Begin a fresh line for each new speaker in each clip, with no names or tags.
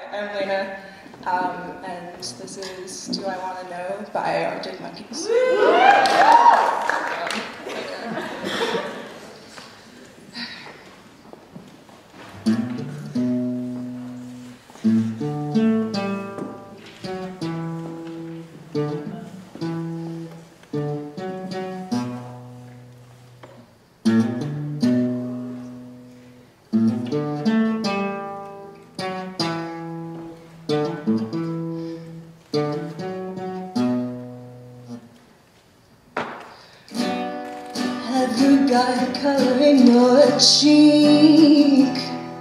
I'm Lena, and this is Do I Want to Know by Arctic Monkeys.
Have you got color in your cheek?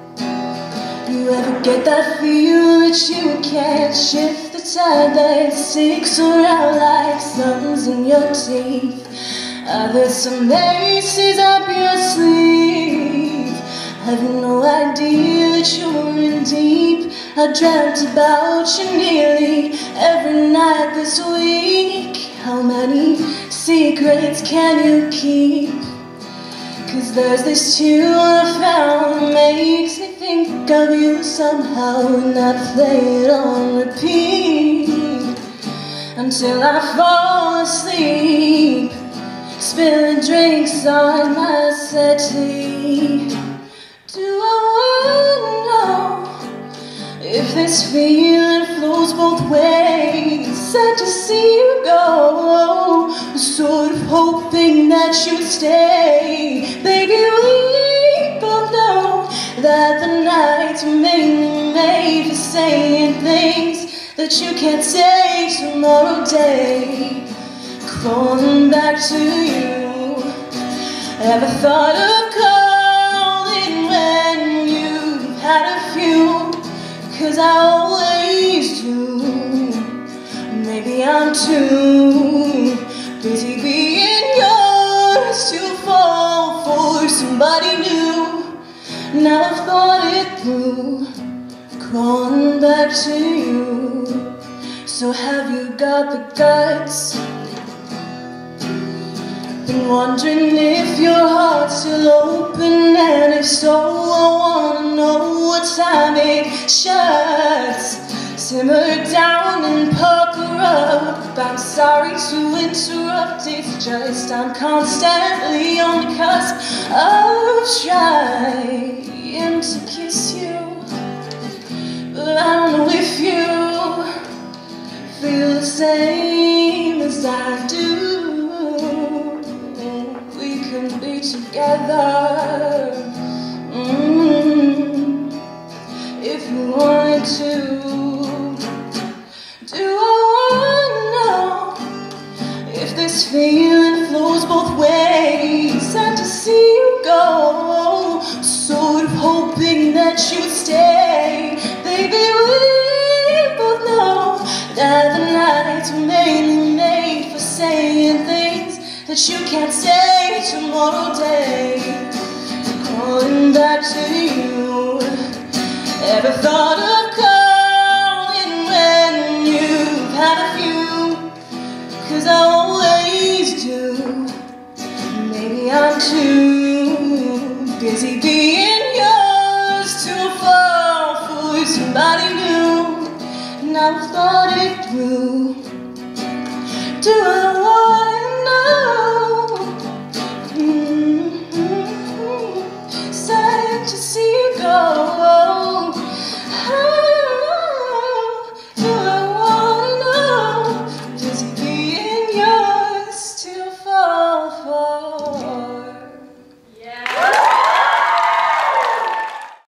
You ever get that feel that you can't shift the tide that sticks around like something's in your teeth? Are there some aces up your sleeve? Have you no idea that you're in deep? I dreamt about you nearly every night this week. How many secrets can you keep? 'Cause there's this tune I found makes me think of you somehow, and I play it on repeat until I fall asleep, spilling drinks on my settee. Do I wanna know if this feeling flows both ways? Sad to see you go, sort of hoping that you'd stay. Baby, we both know that the nights were mainly made for saying things that you can't say tomorrow day. Crawling back to you, ever thought of calling when you've had a few? 'Cause I always do. Maybe I'm too busy being yours to fall for somebody new. Now I've thought it through, crawling back to you. So have you got the guts? Been wondering if your heart's still open, and if so, I wanna know what time it shuts. Simmer down and pucker up. I'm sorry to interrupt, it's just I'm constantly on the cusp of trying to kiss you, but I don't know if you feel the same as I do. We can be together if you wanted to. Do I wanna know if this feeling flows both ways? Sad to see you go, sort of hoping that you'd stay. Baby, we both know that the nights were mainly made for saying things that you can't say tomorrow day. Calling back to you, ever thought of calling when you've had a few? 'Cause I always do. Maybe I'm too busy being yours to fall for somebody new. And I've thought it through. Do I wanna know